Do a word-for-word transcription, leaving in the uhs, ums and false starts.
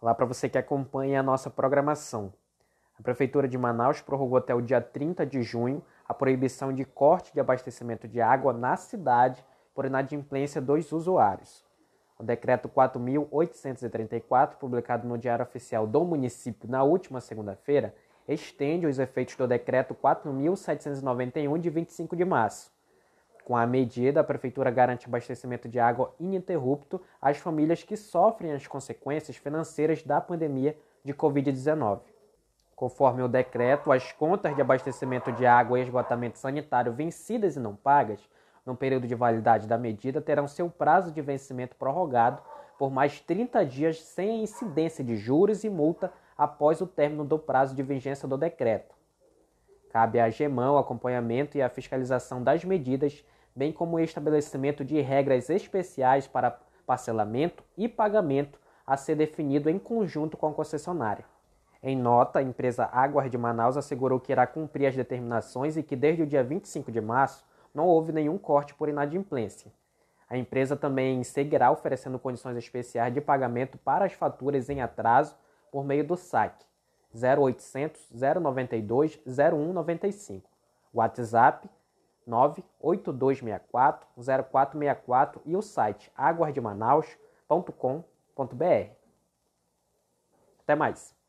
Olá para você que acompanha a nossa programação. A Prefeitura de Manaus prorrogou até o dia trinta de junho a proibição de corte de abastecimento de água na cidade por inadimplência dos usuários. O decreto quatro mil oitocentos e trinta e quatro, publicado no Diário Oficial do município na última segunda-feira, estende os efeitos do decreto quatro mil setecentos e noventa e um, de vinte e cinco de março. Com a medida, a Prefeitura garante abastecimento de água ininterrupto às famílias que sofrem as consequências financeiras da pandemia de covid dezenove. Conforme o decreto, as contas de abastecimento de água e esgotamento sanitário vencidas e não pagas, no período de validade da medida, terão seu prazo de vencimento prorrogado por mais trinta dias sem a incidência de juros e multa após o término do prazo de vigência do decreto. Cabe à AGEMAN o acompanhamento e a fiscalização das medidas, bem como o estabelecimento de regras especiais para parcelamento e pagamento a ser definido em conjunto com a concessionária. Em nota, a empresa Águas de Manaus assegurou que irá cumprir as determinações e que desde o dia vinte e cinco de março não houve nenhum corte por inadimplência. A empresa também seguirá oferecendo condições especiais de pagamento para as faturas em atraso por meio do saque zero oitocentos, zero noventa e dois, zero um noventa e cinco, WhatsApp nove oito dois seis quatro, zero quatro seis quatro e o site aguas de manaus ponto com ponto br. Até mais!